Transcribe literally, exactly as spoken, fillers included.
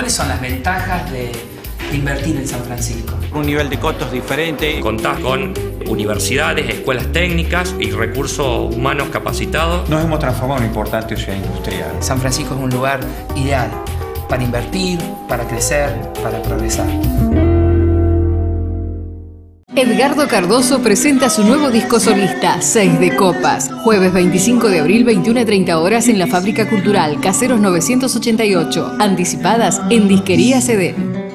¿Cuáles son las ventajas de invertir en San Francisco? Un nivel de costos diferente. Contás con universidades, escuelas técnicas y recursos humanos capacitados. Nos hemos transformado en una importante ciudad industrial. San Francisco es un lugar ideal para invertir, para crecer, para progresar. Edgardo Cardoso presenta su nuevo disco solista, Seis de Copas. Jueves veinticinco de abril, veintiuna a treinta horas en la Fábrica Cultural, Caseros novecientos ochenta y ocho. Anticipadas en Disquería C D.